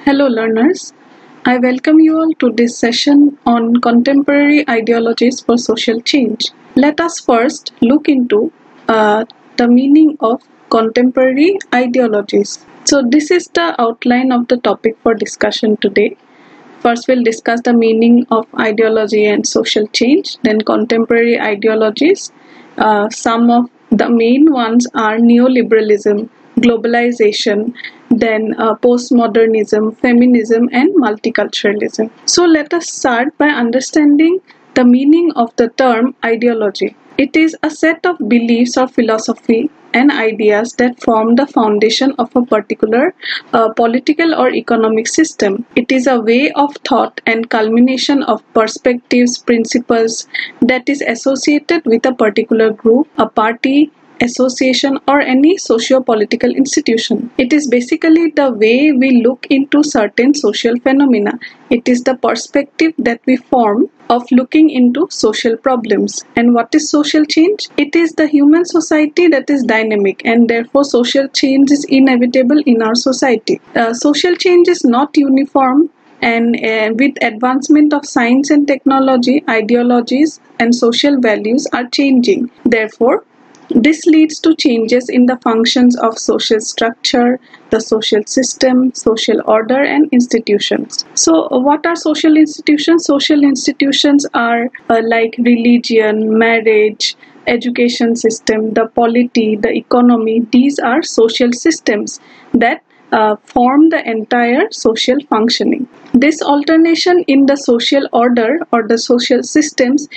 Hello, learners. I welcome you all to this session on contemporary ideologies for social change. Let us first look into the meaning of contemporary ideologies. So, this is the outline of the topic for discussion today. First, we'll discuss the meaning of ideology and social change, then contemporary ideologies. Some of the main ones are neoliberalism, globalization, then postmodernism, feminism, and multiculturalism. So, let us start by understanding the meaning of the term ideology. It is a set of beliefs or philosophy and ideas that form the foundation of a particular political or economic system. It is a way of thought and culmination of perspectives, principles that is associated with a particular group, a party, association, or any socio-political institution. It is basically the way we look into certain social phenomena. It is the perspective that we form of looking into social problems. And what is social change? It is the human society that is dynamic, and therefore social change is inevitable in our society. Social change is not uniform, and with advancement of science and technology, ideologies and social values are changing. Therefore, this leads to changes in the functions of social structure, the social system, social order, and institutions. So, what are social institutions? Social institutions are like religion, marriage, education system, the polity, the economy. These are social systems that form the entire social functioning. This alternation in the social order or the social systems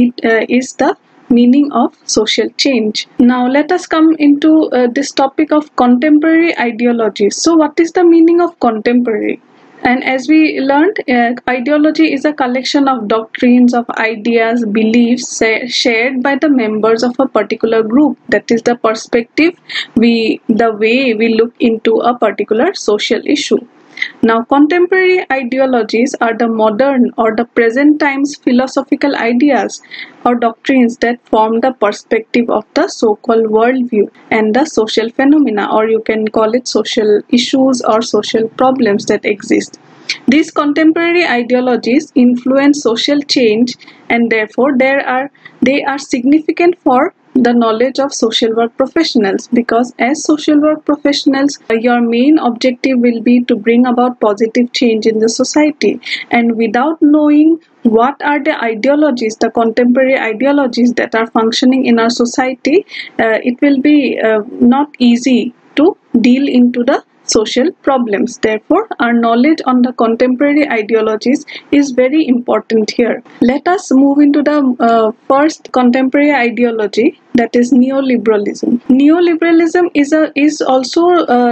is the meaning of social change. Now let us come into this topic of contemporary ideologies. So what is the meaning of contemporary? And as we learned, ideology is a collection of doctrines, of ideas, beliefs shared by the members of a particular group. That is the perspective, the way we look into a particular social issue. Now, contemporary ideologies are the modern or the present times philosophical ideas or doctrines that form the perspective of the so-called worldview and the social phenomena, or you can call it social issues or social problems that exist. These contemporary ideologies influence social change, and therefore they are significant for the knowledge of social work professionals, because as social work professionals, your main objective will be to bring about positive change in the society. And without knowing what are the ideologies, the contemporary ideologies that are functioning in our society, it will be not easy to deal into the social problems. Therefore, our knowledge on the contemporary ideologies is very important here. Let us move into the first contemporary ideology, that is neoliberalism. Neoliberalism is also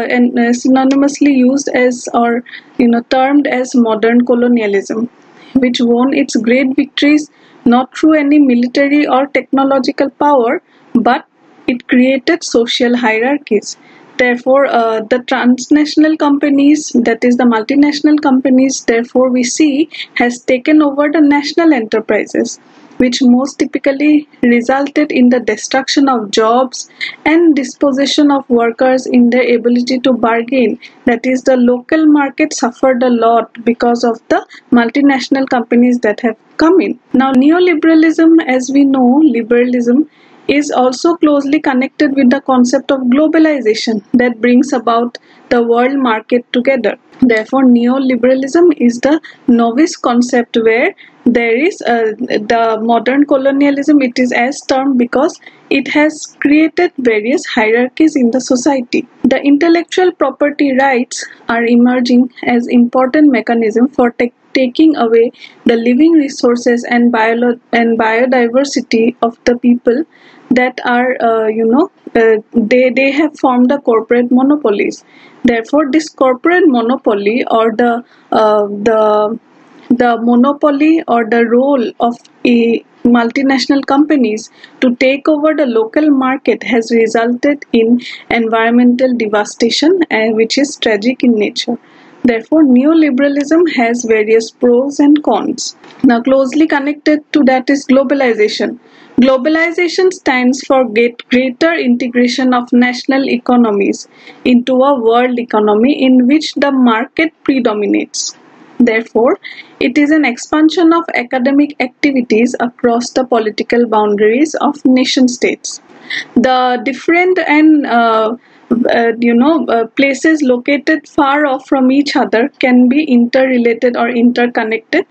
synonymously used as, or termed as, modern colonialism, which won its great victories not through any military or technological power, but it created social hierarchies. Therefore, the transnational companies, that is the multinational companies, therefore we see has taken over the national enterprises, which most typically resulted in the destruction of jobs and dispossession of workers in their ability to bargain. That is, the local market suffered a lot because of the multinational companies that have come in. Now, neoliberalism, as we know, liberalism, is also closely connected with the concept of globalization that brings about the world market together. Therefore, neoliberalism is the novice concept where there is the modern colonialism. It is as termed because it has created various hierarchies in the society. The intellectual property rights are emerging as important mechanism for taking away the living resources and biodiversity of the people that are, they have formed the corporate monopolies. Therefore, this corporate monopoly or the monopoly or the role of multinational companies to take over the local market has resulted in environmental devastation, which is tragic in nature. Therefore, neoliberalism has various pros and cons. Now, closely connected to that is globalization. Globalization stands for greater integration of national economies into a world economy in which the market predominates. Therefore, it is an expansion of academic activities across the political boundaries of nation states. The different and places located far off from each other can be interrelated or interconnected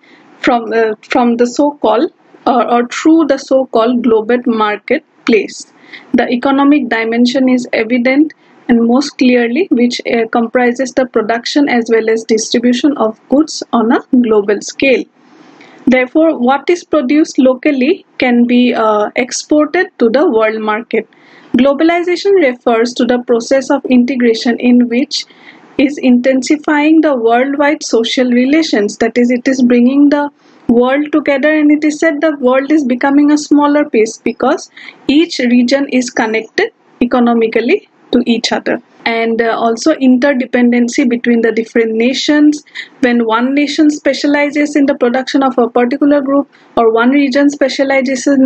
from the so-called or through the so-called global marketplace. The economic dimension is evident and most clearly, which comprises the production as well as distribution of goods on a global scale. Therefore, what is produced locally can be exported to the world market. Globalization refers to the process of integration in which is intensifying the worldwide social relations. That is, it is bringing the world together, and it is said the world is becoming a smaller piece because each region is connected economically to each other. And also interdependency between the different nations. When one nation specializes in the production of a particular group, or one region specializes in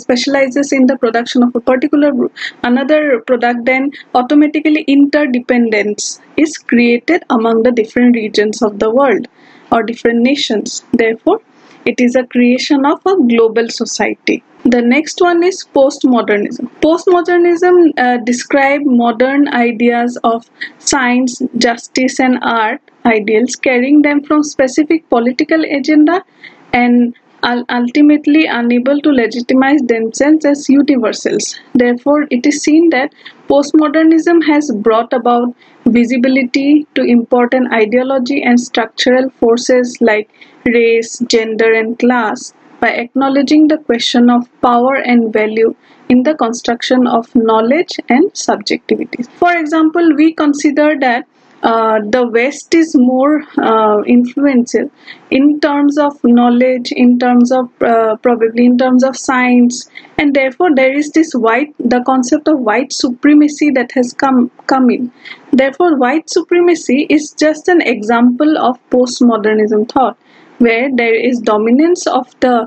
the production of a particular group, another product, then automatically interdependence is created among the different regions of the world or different nations. Therefore, it is a creation of a global society. The next one is postmodernism. Postmodernism describes modern ideas of science, justice, and art ideals, carrying them from specific political agenda and ultimately unable to legitimize themselves as universals. Therefore, it is seen that postmodernism has brought about visibility to important ideology and structural forces like race, gender, and class by acknowledging the question of power and value in the construction of knowledge and subjectivities. For example, we consider that the West is more influential in terms of knowledge, in terms of probably in terms of science, and therefore there is the concept of white supremacy that has come in. Therefore, white supremacy is just an example of postmodernism thought, where there is dominance of the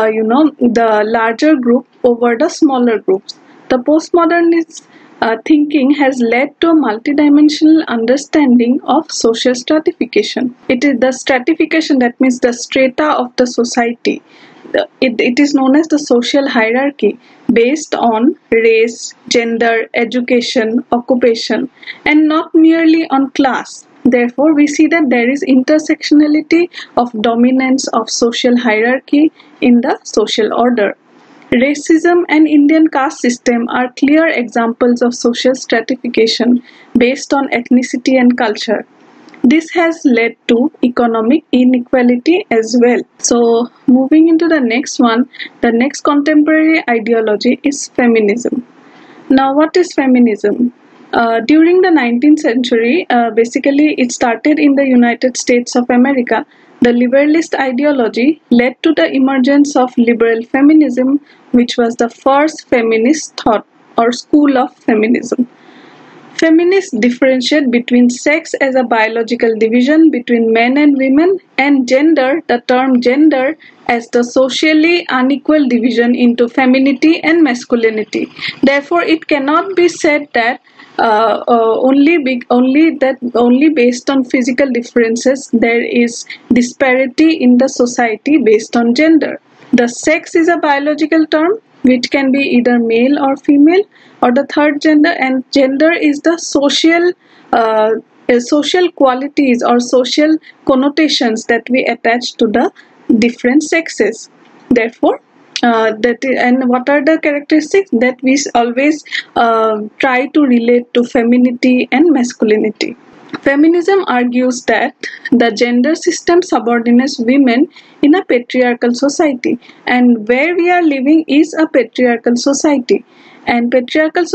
larger group over the smaller groups. The postmodernist thinking has led to a multidimensional understanding of social stratification. It is the stratification, that means the strata of the society. It is known as the social hierarchy based on race, gender, education, occupation, and not merely on class. Therefore, we see that there is intersectionality of dominance of social hierarchy in the social order. Racism and Indian caste system are clear examples of social stratification based on ethnicity and culture. This has led to economic inequality as well. So, moving into the next one, the next contemporary ideology is feminism. Now, what is feminism? During the 19th century, basically it started in the United States of America. The liberalist ideology led to the emergence of liberal feminism, which was the first feminist thought or school of feminism. Feminists differentiate between sex as a biological division between men and women, and gender, the term gender, as the socially unequal division into femininity and masculinity. Therefore, it cannot be said that only based on physical differences there is disparity in the society based on gender. The sex is a biological term which can be either male or female, or the third gender, and gender is the social qualities or social connotations that we attach to the different sexes. Therefore, and what are the characteristics that we always try to relate to femininity and masculinity? Feminism argues that the gender system subordinates women in a patriarchal society, and where we are living is a patriarchal society. And patriarchal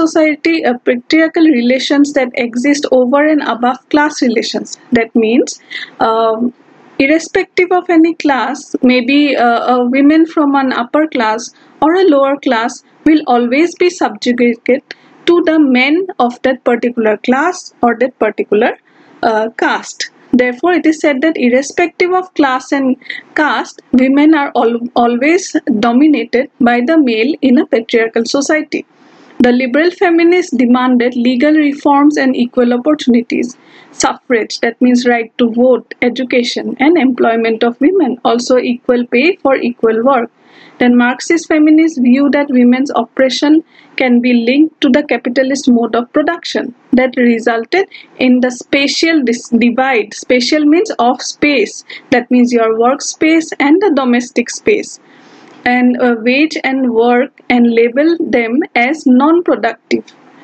relations that exist over and above class relations. That means, irrespective of any class, maybe a women from an upper class or a lower class will always be subjugated to the men of that particular class or that particular caste. Therefore, it is said that irrespective of class and caste, women are always dominated by the male in a patriarchal society. The liberal feminists demanded legal reforms and equal opportunities. Suffrage, that means right to vote, education, and employment of women, also equal pay for equal work. Then Marxist feminists view that women's oppression can be linked to the capitalist mode of production that resulted in the spatial divide. Spatial means of space, that means your workspace and the domestic space, and wage and work, and label them as non-productive,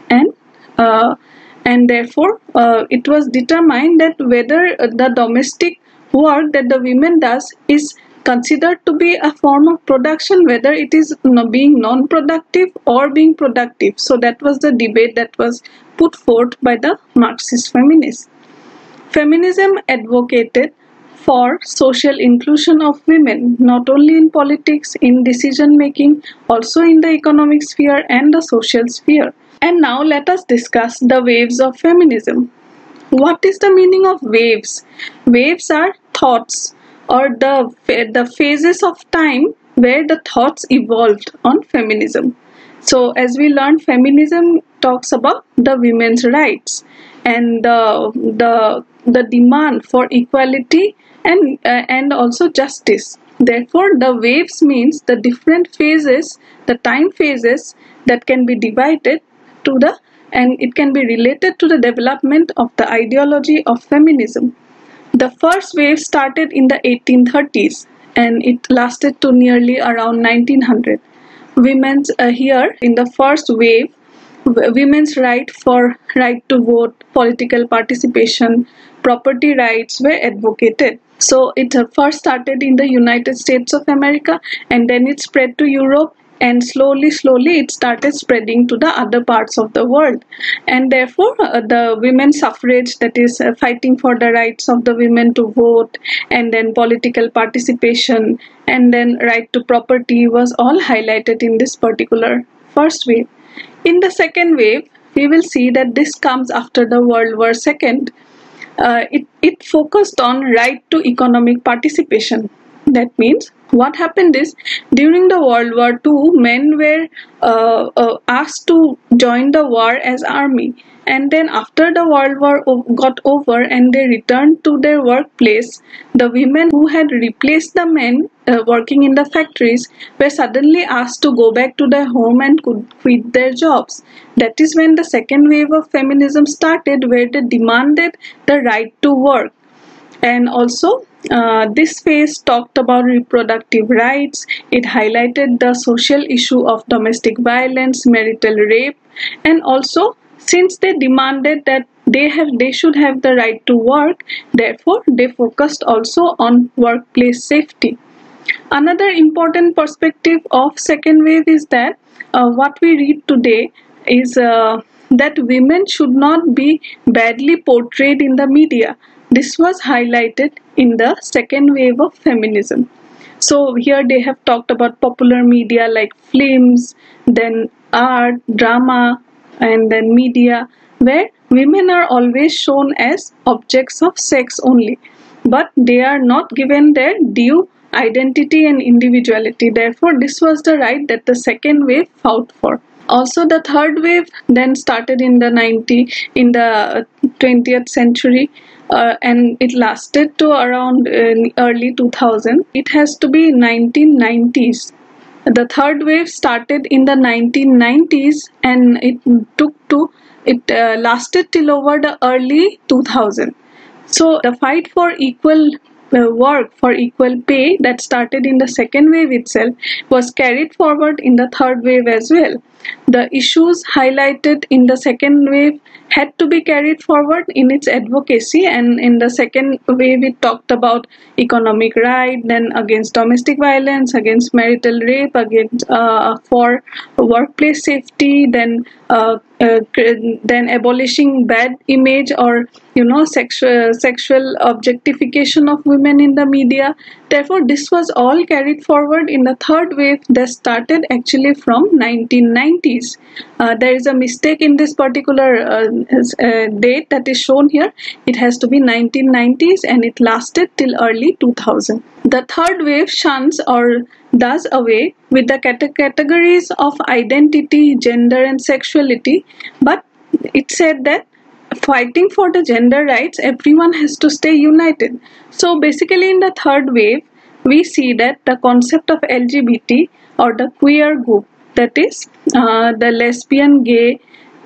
and therefore it was determined that whether the domestic work that the women does is considered to be a form of production, whether it is being non-productive or being productive. So that was the debate that was put forth by the Marxist feminists. Feminism advocated for social inclusion of women, not only in politics, in decision making, also in the economic sphere and the social sphere. And now let us discuss the waves of feminism. What is the meaning of waves? Waves are thoughts, or the phases of time where the thoughts evolved on feminism. So as we learned, feminism talks about the women's rights and the demand for equality and also justice. Therefore, the waves means the different phases, the time phases that can be divided to the, and it can be related to the development of the ideology of feminism. The first wave started in the 1830s and it lasted to nearly around 1900. Women's here in the first wave, women's right to vote, political participation, property rights were advocated. So it first started in the United States of America, and then it spread to Europe, and slowly it started spreading to the other parts of the world. And therefore the women's suffrage, that is fighting for the rights of the women to vote, and then political participation, and then right to property, was all highlighted in this particular first wave. In the second wave, we will see that this comes after the World War II. It focused on right to economic participation. That means what happened is, during the World War II, men were asked to join the war as army, and then after the World War got over and they returned to their workplace, the women who had replaced the men working in the factories were suddenly asked to go back to their home and could quit their jobs. That is when the second wave of feminism started, where they demanded the right to work. And also this phase talked about reproductive rights. It highlighted the social issue of domestic violence, marital rape, and also since they demanded that they should have the right to work, therefore they focused also on workplace safety. Another important perspective of second wave is that what we read today is that women should not be badly portrayed in the media. This was highlighted in the second wave of feminism. So here they have talked about popular media like films, then art, drama, and then media, where women are always shown as objects of sex only, but they are not given their due identity and individuality. Therefore, this was the right that the second wave fought for. Also, the third wave then started in the 20th century, and it lasted to around early 2000. It has to be 1990s. The third wave started in the 1990s, and it lasted till over the early 2000. So the fight for equal work, for equal pay, that started in the second wave itself, was carried forward in the third wave as well. The issues highlighted in the second wave had to be carried forward in its advocacy, and in the second wave it talked about economic right, then against domestic violence, against marital rape, against for workplace safety, then abolishing bad image or sexual objectification of women in the media. Therefore, this was all carried forward in the third wave that started actually from 1990. 1990s. There is a mistake in this particular date that is shown here. It has to be 1990s, and it lasted till early 2000. The third wave shuns or does away with the categories of identity, gender, and sexuality, but it said that fighting for the gender rights, everyone has to stay united. So basically in the third wave, we see that the concept of LGBT or the queer group, that is the lesbian, gay,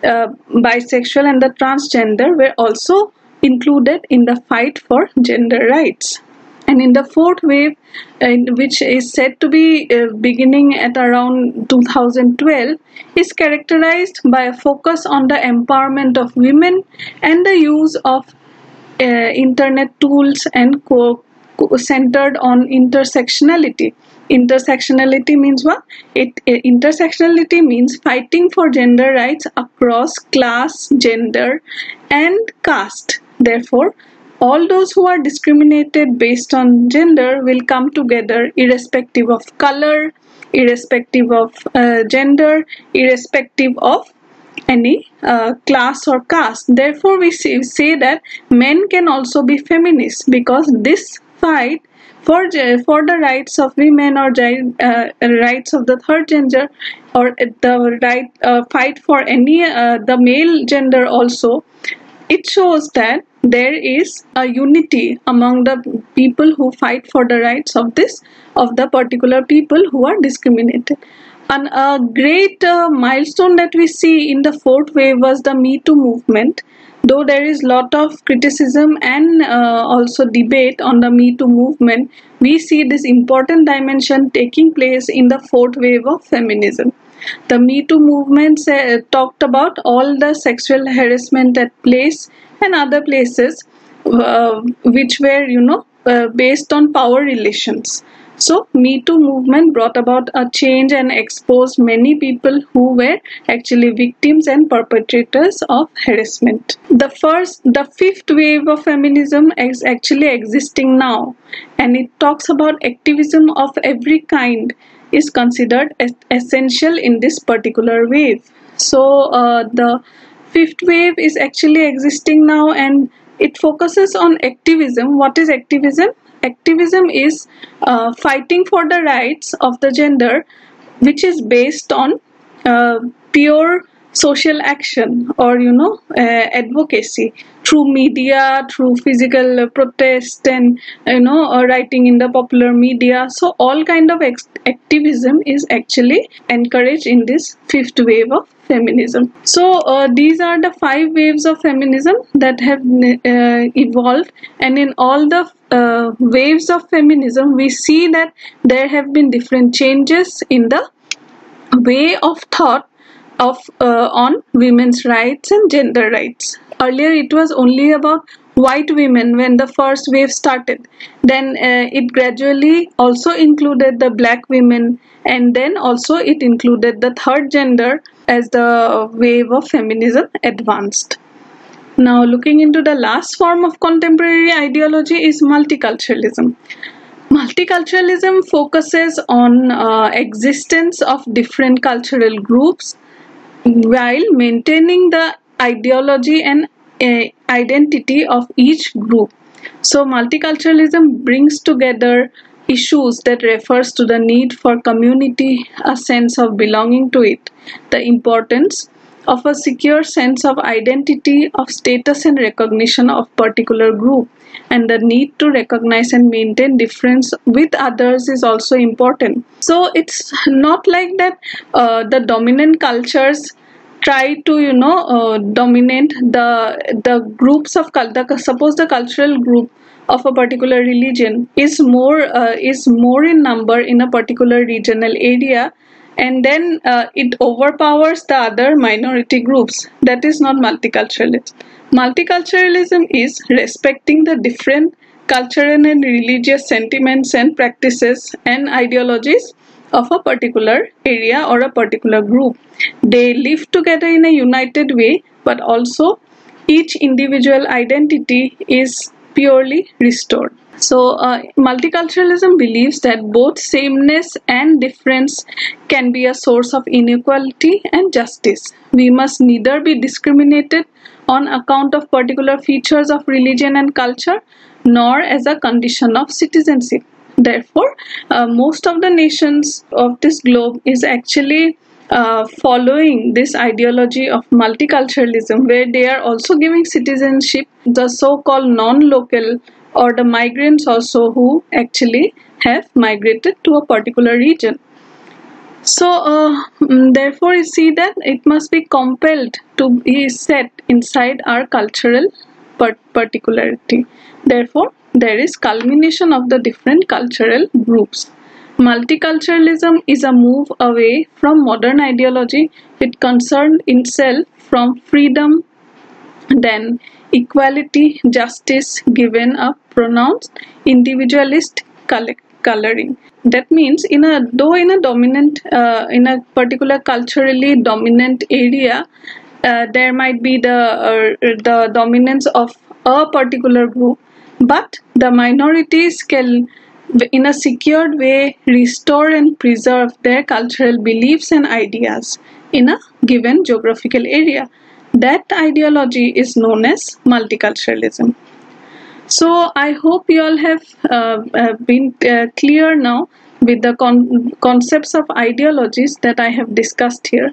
bisexual and the transgender, were also included in the fight for gender rights. And in the fourth wave, which is said to be beginning at around 2012, is characterized by a focus on the empowerment of women and the use of internet tools and centered on intersectionality. Intersectionality means what? Intersectionality means fighting for gender rights across class, gender, and caste. Therefore, all those who are discriminated based on gender will come together irrespective of color, irrespective of gender, irrespective of any class or caste. Therefore, we say that men can also be feminists, because this fight for the rights of women or rights of the third gender, or the fight for any the male gender also, it shows that there is a unity among the people who fight for the rights of the particular people who are discriminated. And a great milestone that we see in the fourth wave was the Me Too movement. Though there is lot of criticism and also debate on the Me Too movement, we see this important dimension taking place in the fourth wave of feminism. The Me Too movement talked about all the sexual harassment at place and other places which were, based on power relations. So, Me Too movement brought about a change and exposed many people who were actually victims and perpetrators of harassment. The fifth wave of feminism is actually existing now, and it talks about activism of every kind is considered essential in this particular wave. So the fifth wave is actually existing now, and it focuses on activism. What is activism? Activism is fighting for the rights of the gender, which is based on pure social action or advocacy through media, through physical protest, and writing in the popular media. So all kind of activism is actually encouraged in this fifth wave of feminism. So these are the 5 waves of feminism that have evolved, and in all the waves of feminism, we see that there have been different changes in the way of thought of on women's rights and gender rights. Earlier it was only about white women when the first wave started. Then it gradually also included the black women, and then also it included the third gender as the wave of feminism advanced. Now, looking into the last form of contemporary ideology is multiculturalism. Multiculturalism focuses on existence of different cultural groups while maintaining the ideology and identity of each group. So multiculturalism brings together issues that refers to the need for community, a sense of belonging to it, the importance of a secure sense of identity, of status and recognition of particular group, and the need to recognize and maintain difference with others is also important. So it's not like that the dominant cultures try to dominate the groups of suppose the cultural group of a particular religion is more in number in a particular regional area, and then it overpowers the other minority groups. That is not multiculturalism. Multiculturalism is respecting the different cultural and religious sentiments and practices and ideologies of a particular area or a particular group. They live together in a united way, but also each individual identity is purely restored. So, multiculturalism believes that both sameness and difference can be a source of inequality and justice. We must neither be discriminated on account of particular features of religion and culture, nor as a condition of citizenship. Therefore, most of the nations of this globe is actually following this ideology of multiculturalism, where they are also giving citizenship the so-called non-local or the migrants also who actually have migrated to a particular region. So, therefore, you see that it must be compelled to be set inside our cultural particularity. Therefore, there is culmination of the different cultural groups. Multiculturalism is a move away from modern ideology which concerned itself from freedom, then equality, justice, given a pronounced individualist coloring. That means in a dominant in a particular culturally dominant area, there might be the dominance of a particular group, but the minorities can in a secured way restore and preserve their cultural beliefs and ideas in a given geographical area. That ideology is known as multiculturalism. So I hope you all have been clear now with the concepts of ideologies that I have discussed here.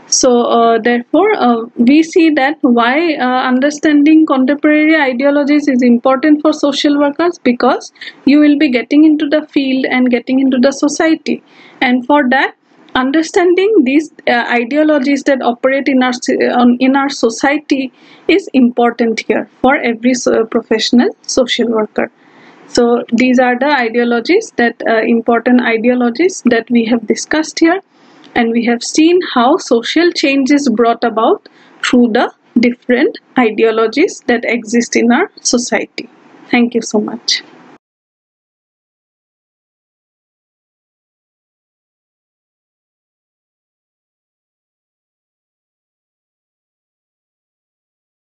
So therefore, we see that why understanding contemporary ideologies is important for social workers, because you will be getting into the field and getting into the society, and for that, understanding these ideologies that operate in our society is important here for every professional social worker. So these are the ideologies that important ideologies that we have discussed here, and we have seen how social change is brought about through the different ideologies that exist in our society. Thank you so much.